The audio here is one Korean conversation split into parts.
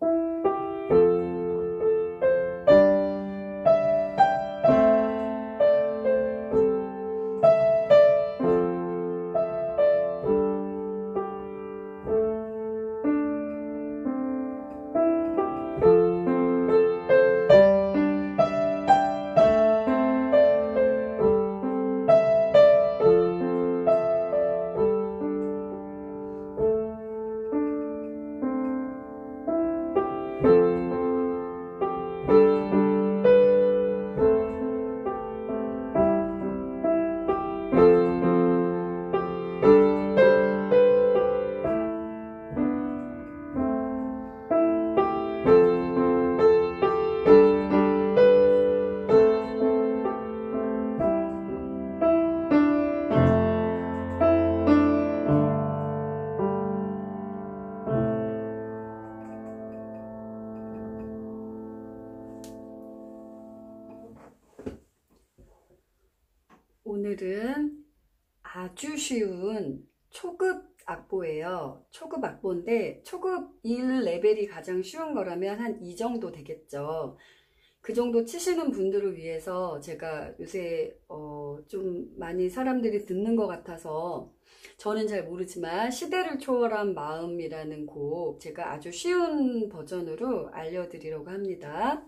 오늘은 아주 쉬운 초급 악보예요. 초급 악보인데 초급 1레벨이 가장 쉬운 거라면 한 이 정도 되겠죠. 그 정도 치시는 분들을 위해서 제가 요새 좀 많이 사람들이 듣는 것 같아서 저는 잘 모르지만 시대를 초월한 마음이라는 곡 제가 아주 쉬운 버전으로 알려드리려고 합니다.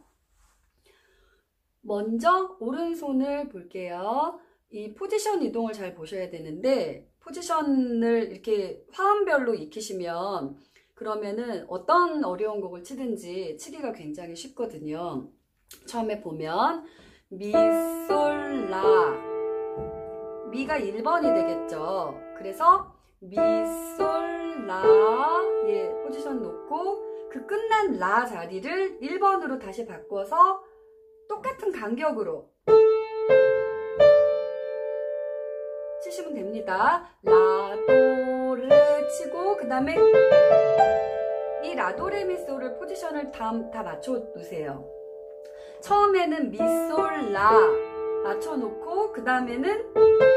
먼저 오른손을 볼게요. 이 포지션 이동을 잘 보셔야 되는데 포지션을 이렇게 화음별로 익히시면 그러면은 어떤 어려운 곡을 치든지 치기가 굉장히 쉽거든요. 처음에 보면 미, 솔, 라. 미가 1번이 되겠죠. 그래서 미, 솔, 라 예, 포지션 놓고 그 끝난 라 자리를 1번으로 다시 바꿔서 똑같은 간격으로 치시면 됩니다. 라, 도, 레 치고 그 다음에 이 라, 도, 레, 미, 솔을 포지션을 다 맞춰 놓으세요. 처음에는 미, 솔, 라 맞춰 놓고 그 다음에는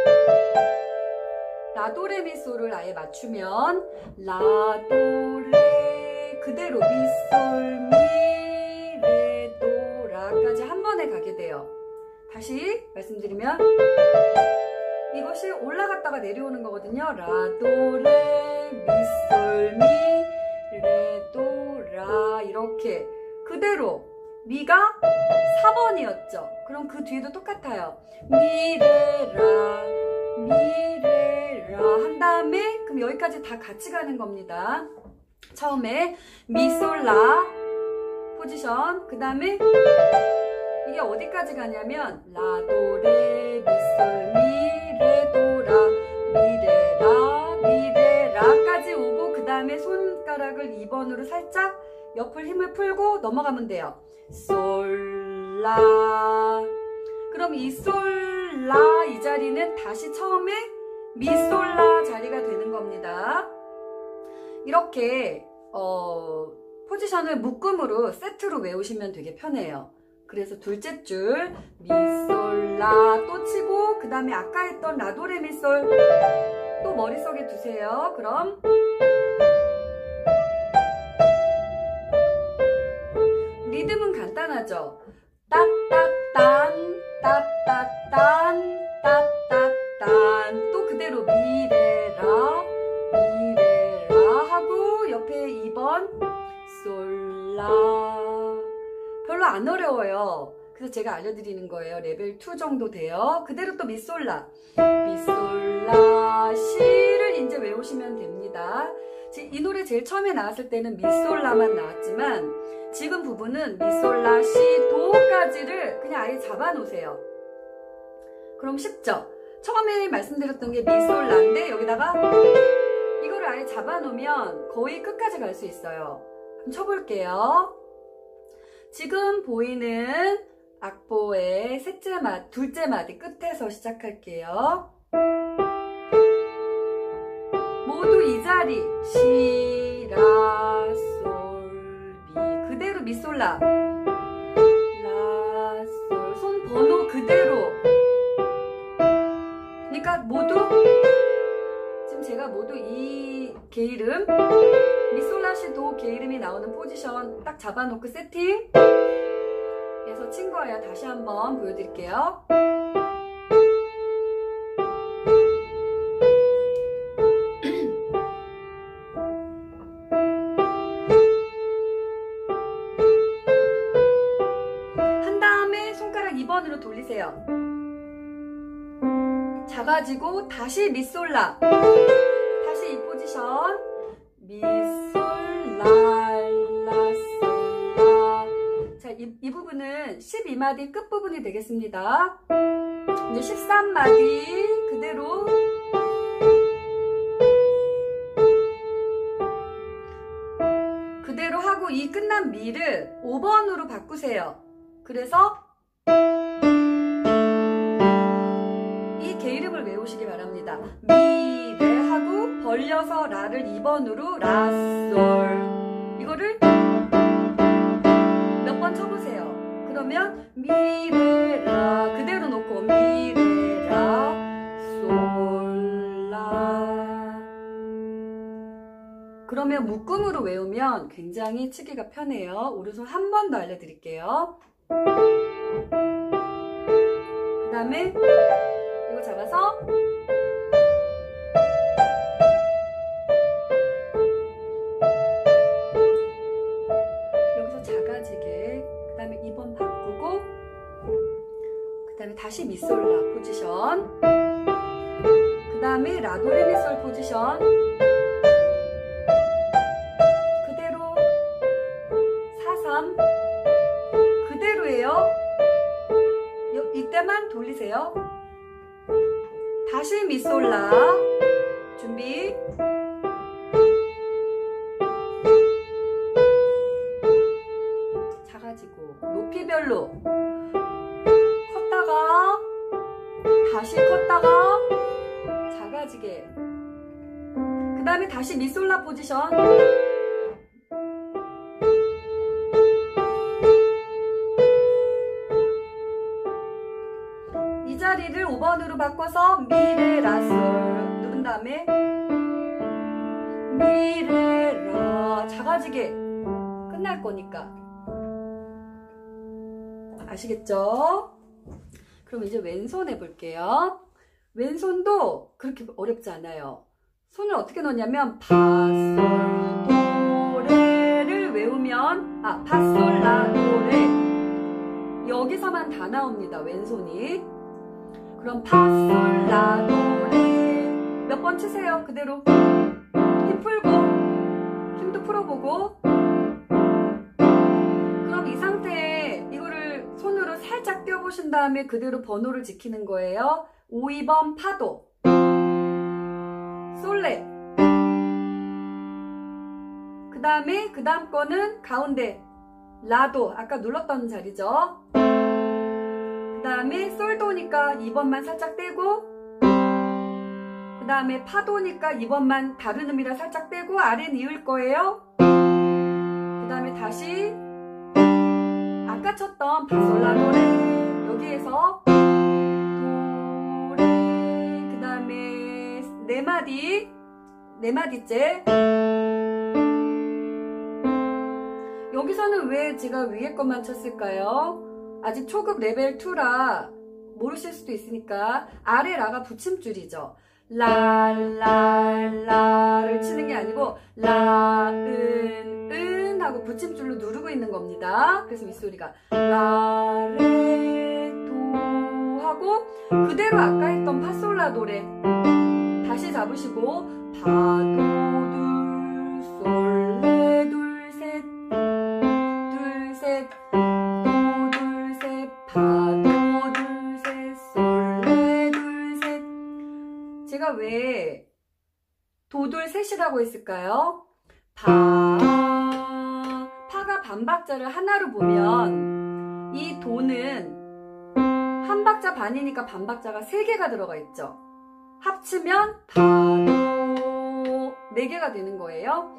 라, 도, 레, 미, 솔을 아예 맞추면 라, 도, 레 그대로 미, 솔, 미, 레, 도, 라까지 한 번에 가게 돼요. 다시 말씀드리면 이것이 올라갔다가 내려오는 거거든요. 라, 도, 레, 미, 솔, 미, 레, 도, 라 이렇게 그대로 미가 4번이었죠. 그럼 그 뒤에도 똑같아요. 미, 레, 라, 미, 레, 라 한 다음에 그럼 여기까지 다 같이 가는 겁니다. 처음에 미, 솔, 라 포지션 그 다음에 이게 어디까지 가냐면 라, 도, 레, 미, 솔, 미, 레, 도, 라, 미, 레, 라, 미, 레, 라까지 오고 그 다음에 손가락을 2번으로 살짝 옆을 힘을 풀고 넘어가면 돼요. 솔, 라. 그럼 이 솔, 라 이 자리는 다시 처음에 미, 솔, 라 자리가 되는 겁니다. 이렇게 포지션을 묶음으로 세트로 외우시면 되게 편해요. 그래서 둘째 줄 미, 솔, 라 또 치고 그 다음에 아까 했던 라, 도, 레, 미, 솔 또 머릿속에 두세요. 그럼 리듬은 간단하죠. 따따딴 따따딴 따따딴 또 그대로 미레라 미레라 하고 옆에 2번 솔라 별로 안 어려워요. 그래서 제가 알려드리는 거예요. 레벨 2 정도 돼요. 그대로 또 미솔라 미솔라 시를 이제 외우시면 됩니다. 이 노래 제일 처음에 나왔을 때는 미솔라만 나왔지만 지금 부분은 미솔라 시 도까지를 그냥 아예 잡아 놓으세요. 그럼 쉽죠? 처음에 말씀드렸던 게 미솔라인데 여기다가 이거를 아예 잡아 놓으면 거의 끝까지 갈 수 있어요. 그럼 쳐볼게요. 지금 보이는 악보의 둘째 마디 끝에서 시작할게요. 모두 이 자리 시, 라, 솔, 미 그대로 미솔라 라, 솔 손 번호 그대로 그러니까 모두 지금 제가 모두 이 게이름 미솔라시 도 개 이름이 나오는 포지션 딱 잡아놓고 세팅 해서 친 거예요. 다시 한번 보여드릴게요. 한 다음에 손가락 2번으로 돌리세요. 잡아지고 다시 미솔라, 다시 이 포지션 미솔 라라솔라. 자, 이 부분은 12마디 끝부분이 되겠습니다. 이제 13마디 그대로 하고 이 끝난 미를 5번으로 바꾸세요. 그래서 이 개 이름을 외우시기 바랍니다. 미레 하고 벌려서 라를 2번으로 라솔. 이거를 몇 번 쳐보세요. 그러면 미레라 그대로 놓고 미레라 솔라. 그러면 묶음으로 외우면 굉장히 치기가 편해요. 오른손 한 번 더 알려드릴게요. 그 다음에 이거 잡아서 여기서 작아지게, 그 다음에 2번 바꾸고, 그 다음에 다시 미솔라 포지션, 그 다음에 라도레미솔 포지션 그대로 4-3 그대로예요. 이때만 돌리세요. 다시 미솔라 준비. 작아지고 높이별로 컸다가 다시 컸다가 작아지게, 그 다음에 다시 미솔라 포지션. 이 자리를 5번으로 바꿔서 미레라솔 누른 다음에 미레라 작아지게 끝날 거니까. 아시겠죠? 그럼 이제 왼손 해볼게요. 왼손도 그렇게 어렵지 않아요. 손을 어떻게 넣냐면 파솔도레를 외우면 파솔라도레 여기서만 다 나옵니다. 왼손이. 그럼 파솔라도레 몇 번 치세요. 그대로 힘 풀고 힘도 풀어보고. 그럼 이 상태에 이거를 손으로 살짝 떼어보신 다음에 그대로 번호를 지키는 거예요. 5, 2번 파도 솔레, 그 다음에 그 다음 거는 가운데 라도 아까 눌렀던 자리죠. 그 다음에 솔도니까 2번만 살짝 떼고, 그 다음에 파도니까 2번만 다른 음이라 살짝 떼고 아래는 이을 거예요. 그 다음에 다시 아까 쳤던 파솔라도레 여기에서 도레, 그 다음에 네 마디째. 여기서는 왜 제가 위에 것만 쳤을까요? 아직 초급 레벨 2라 모르실 수도 있으니까 아래 라가 붙임줄이죠. 라라라를 치는 게 아니고 라은 하고 붙임줄로 누르고 있는 겁니다. 그래서 윗소리가 라레도 하고 그대로 아까 했던 파솔라도레 다시 잡으시고 파도 둘 솔레 둘 셋 둘 셋 도 둘 셋 파도 둘 셋 솔레 둘 셋. 제가 왜 도둘 셋이라고 했을까요? 파가 반박자를 하나로 보면 이 도는 한 박자 반이니까 반박자가 3개가 들어가 있죠. 합치면 파도 4개가 되는 거예요.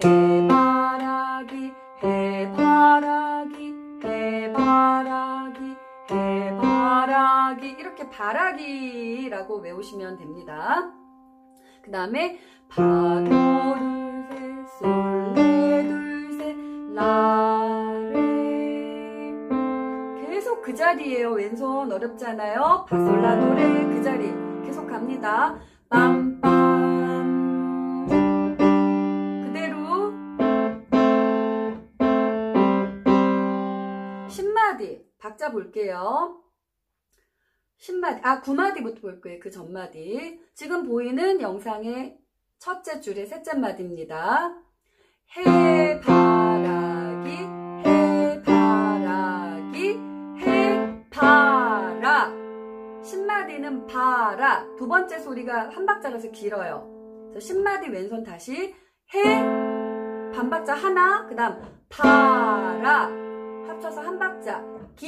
해바라기 해바라기 해바라기 해바라기 이렇게 바라기라고 외우시면 됩니다. 그 다음에 파도 둘 셋 솔 자리예요. 왼손 어렵잖아요. 파솔라도레 그 자리 계속 갑니다. 빰빰 그대로 10마디 박자 볼게요. 10마디, 9마디부터 볼 거예요. 그 전마디. 지금 보이는 영상의 첫째 줄의 셋째 마디입니다. 해바라기, 해바라기, 해바라. 10마디는 바라. 두 번째 소리가 한 박자라서 길어요. 10마디 왼손 다시 해, 반박자 하나, 그 다음 바라. 합쳐서 한 박자. 기.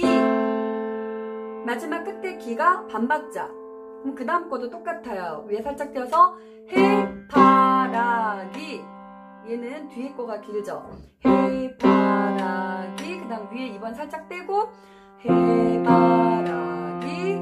마지막 끝에 기가 반박자. 그럼 그 다음 거도 똑같아요. 위에 살짝 띄어서 해바라기. 얘는 뒤에 거가 길죠. 해바라기. 그 다음 위에 2번 살짝 떼고 해바라기.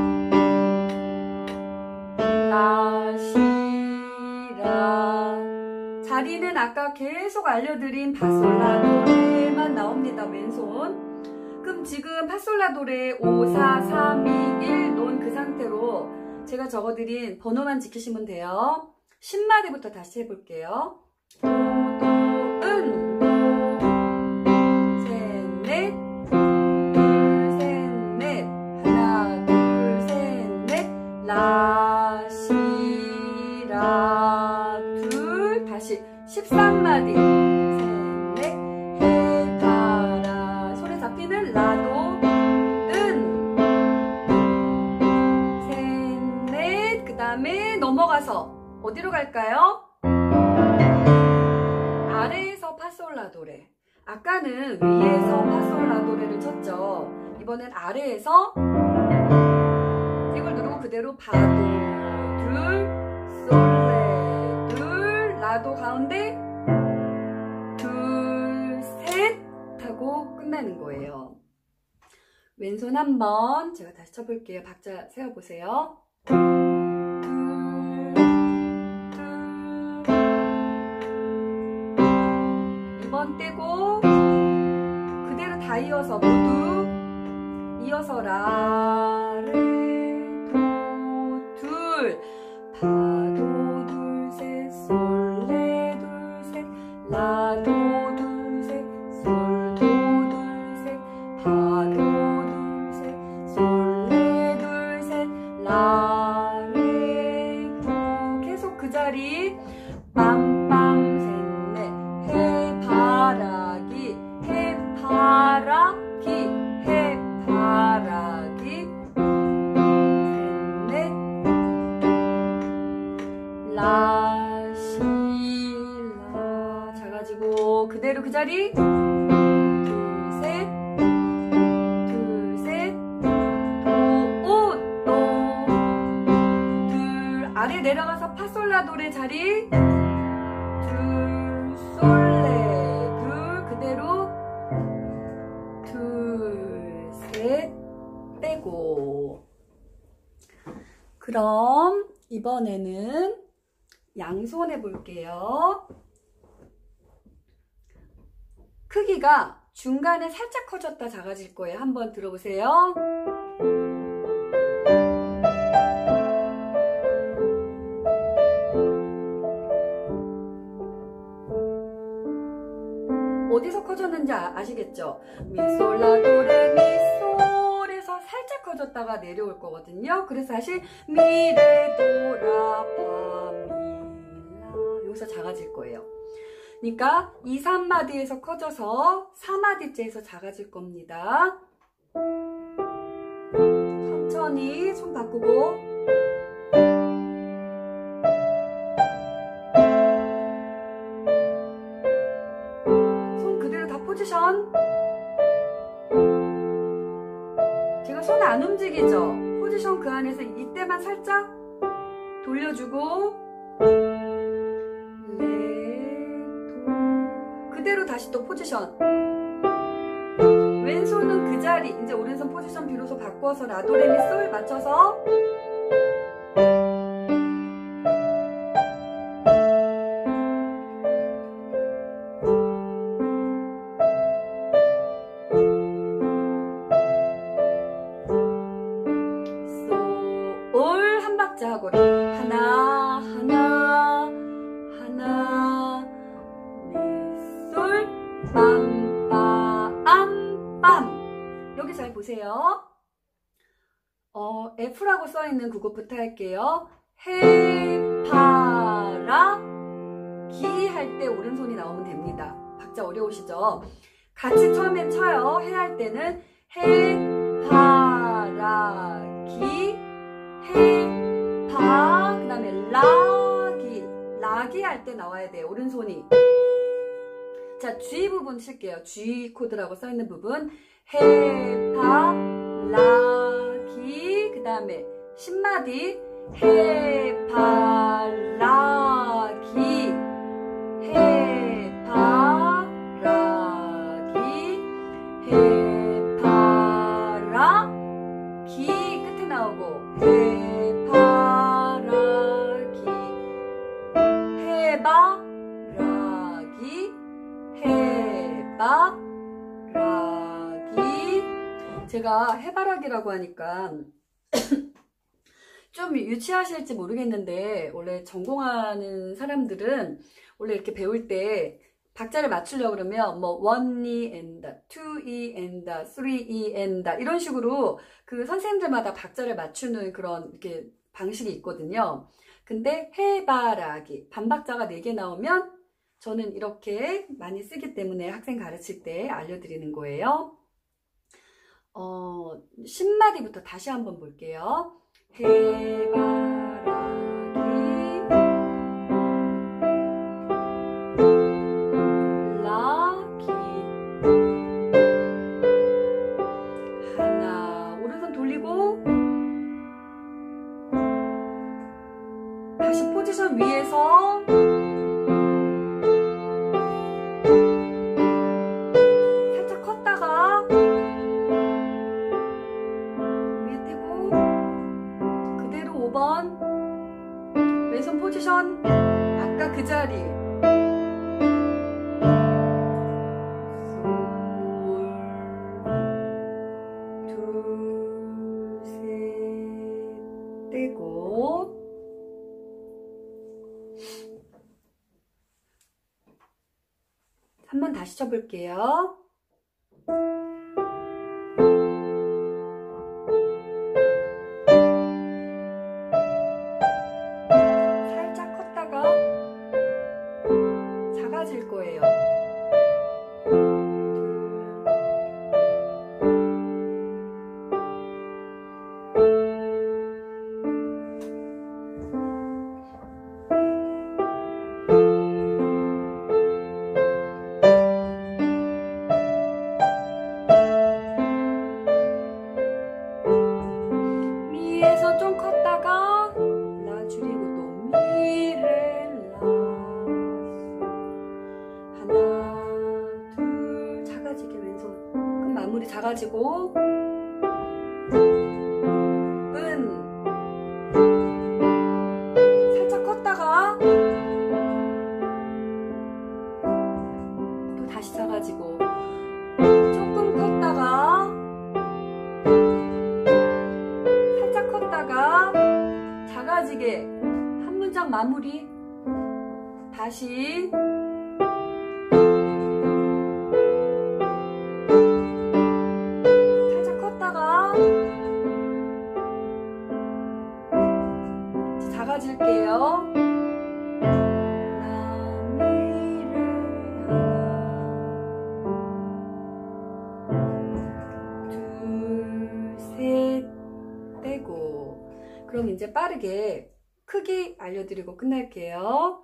라시라. 자리는 아까 계속 알려드린 파솔라도레만 나옵니다. 왼손. 그럼 지금 파솔라도레 5, 4, 3, 2, 1 놓은 그 상태로 제가 적어드린 번호만 지키시면 돼요. 10마디부터 다시 해볼게요. 도, 도, 은, 도, 셋, 넷, 둘, 셋, 넷, 하나, 둘, 셋, 넷, 라, 시, 라, 둘, 다시 13마디. 라도, 은, 셋, 넷, 그 다음에 넘어가서 어디로 갈까요? 아래에서 파솔라도레. 아까는 위에서 파솔라도레를 쳤죠. 이번엔 아래에서 이걸 누르고 그대로 파도, 둘, 솔레, 둘, 라도 가운데, 둘, 셋 하고 끝나는 거예요. 왼손 한번 제가 다시 쳐볼게요. 박자 세워보세요. 2번 떼고 그대로 다 이어서 모두 이어서 라레 도 둘 파도 둘 셋 솔레 둘 셋 라도 둘 셋 솔도 둘 셋 파도 라레도 계속 그 자리 빰빰 셋넷 해바라기 해바라기 해바라기 셋넷 라시라 자가지고 그대로 그 자리 아래 내려가서 파솔라도레 자리 둘 솔레 둘 그대로 둘 셋 빼고 그럼 이번에는 양손 해볼게요. 크기가 중간에 살짝 커졌다 작아질 거예요. 한번 들어보세요. 어디서 커졌는지 아시겠죠? 미솔라도레 미솔에서 살짝 커졌다가 내려올 거거든요. 그래서 다시 미레도라파밀라 여기서 작아질 거예요. 그러니까 2, 3마디에서 커져서 4마디째에서 작아질 겁니다. 천천히 손 바꾸고 포지션 제가 손 안 움직이죠? 포지션 그 안에서 이때만 살짝 돌려주고 레도 그대로 다시 또 포지션 왼손은 그 자리 이제 오른손 포지션 비로소 바꿔서 라도레미솔 맞춰서 박자 하고 하나 하나 하나 미솔 빰빰빰. 여기 잘 보세요. F라고 써있는 그것부터 할게요. 해파라 기 할 때 오른손이 나오면 됩니다. 박자 어려우시죠? 같이 처음엔 쳐요. 해 할 때는 해파라 기 해파 그 다음에 라기 할 때 나와야 돼요. 오른손이. 자, G 부분 칠게요. G 코드라고 써있는 부분 해파 라기 그 다음에 10마디 해파라기 해파라기 해파라기 끝에 나오고 해파라기 해바라기 해바라기. 제가 해바라기라고 하니까 좀 유치하실지 모르겠는데 원래 전공하는 사람들은 원래 이렇게 배울 때 박자를 맞추려고 그러면 뭐 1E 엔다, 2E 엔다, 3E 엔다 이런 식으로 그 선생님들마다 박자를 맞추는 그런 이렇게 방식이 있거든요. 근데 해바라기 반박자가 4개 나오면 저는 이렇게 많이 쓰기 때문에 학생 가르칠 때 알려드리는 거예요. 10마디부터 다시 한번 볼게요. 해바라기 라기 하나 오른손 돌리고 다시 포지션 위에서 살짝 컸다가 위에 떼고 그대로 5번 왼손 포지션 아까 그 자리 떼고 한 번 다시 쳐볼게요. 살짝 컸다가 작아질 거예요. 미에서 좀 컸다가 라 줄이고 또 미레 라 하나 둘 작아지게 왼손 그럼 마무리 작아지고 은 살짝 컸다가 또 다시 작아지고 조금 컸다가 작아지게 한 문장 마무리 다시 살짝 컸다가 작아질게요. 둘, 셋 떼고 그럼 이제 빠르게 크기 알려드리고 끝날게요.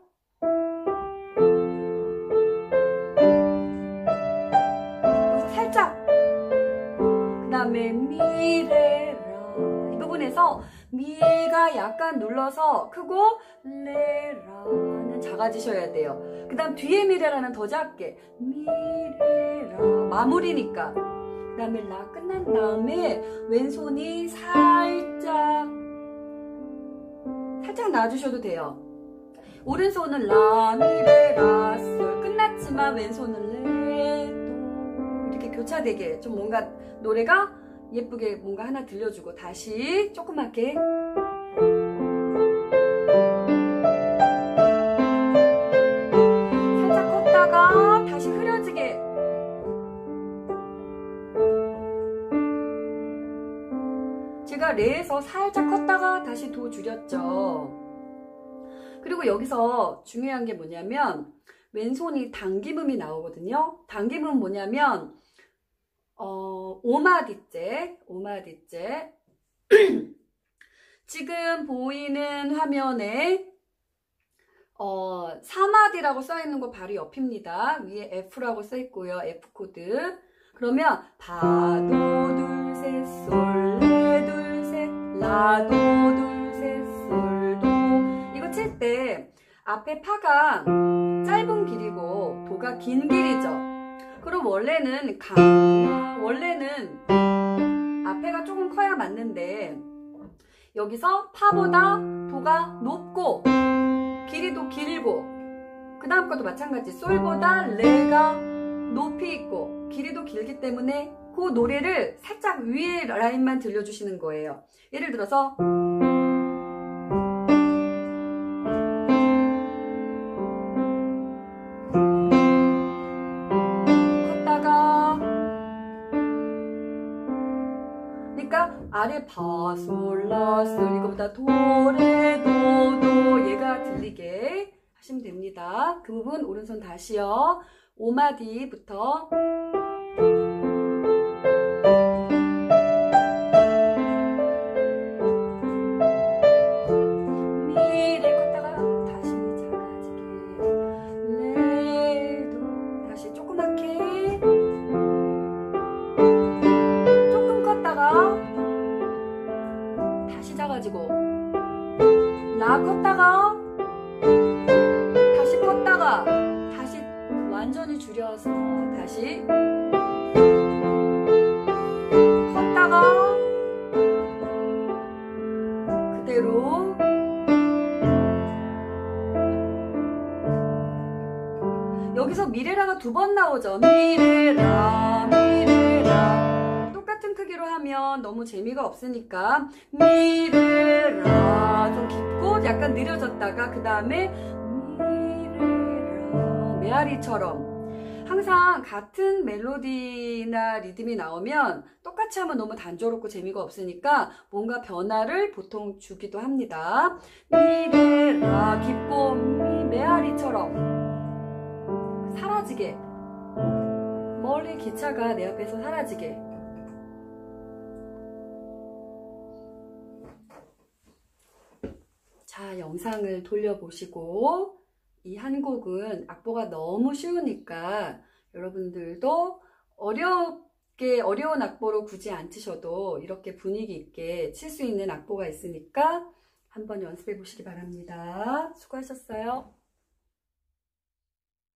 여기서 살짝 그 다음에 미레라 이 부분에서 미가 약간 눌러서 크고 레라는 작아지셔야 돼요. 그 다음 뒤에 미레라는 더 작게 미레라 마무리니까 그 다음에 라 끝난 다음에 왼손이 살짝 놔주셔도 돼요. 오른손은 라, 미, 레, 라, 솔 끝났지만 왼손은 레, 도 이렇게 교차되게 좀 뭔가 노래가 예쁘게 뭔가 하나 들려주고 다시 조그맣게 살짝 컸다가 다시 도 줄였죠. 그리고 여기서 중요한 게 뭐냐면 왼손이 당김음이 나오거든요. 당김음은 뭐냐면 5마디째 지금 보이는 화면에 4마디라고 써있는 거 바로 옆입니다. 위에 F라고 써있고요. F코드. 그러면 파, 도, 둘, 셋, 솔, 레, 둘, 셋, 라, 도, 둘, 셋, 솔, 도. 이거 칠 때 앞에 파가 짧은 길이고 도가 긴 길이죠. 그럼 원래는 앞에가 조금 커야 맞는데 여기서 파보다 도가 높고 길이도 길고 그 다음 것도 마찬가지. 솔보다 레가 높이 있고 길이도 길기 때문에 그 노래를 살짝 위에 라인만 들려주시는 거예요. 예를 들어서 컸다가 그러니까 아래 파, 솔, 라, 솔 이거보다 도, 레, 도, 도 얘가 들리게 하시면 됩니다. 그 부분 오른손 다시요. 5마디부터 미를 컸다가 다시 작아지게 레도 다시 조그맣게 조금 컸다가 다시 작아지고 라 컸다가 다시 컸다가 다시 완전히 줄여서 다시 컸다가 그대로 여기서 미레라가 2번 나오죠. 미레라 미레라 똑같은 크기로 하면 너무 재미가 없으니까 미레라 좀 깊고 약간 느려졌다가 그 다음에 미레라 메아리처럼 항상 같은 멜로디나 리듬이 나오면 똑같이 하면 너무 단조롭고 재미가 없으니까 뭔가 변화를 보통 주기도 합니다. 미레라 깊고 메아리처럼 사라지게 멀리 기차가 내 앞에서 사라지게 자 영상을 돌려보시고 이 한 곡은 악보가 너무 쉬우니까 여러분들도 어려운 악보로 굳이 안 치셔도 이렇게 분위기 있게 칠 수 있는 악보가 있으니까 한번 연습해 보시기 바랍니다. 수고하셨어요.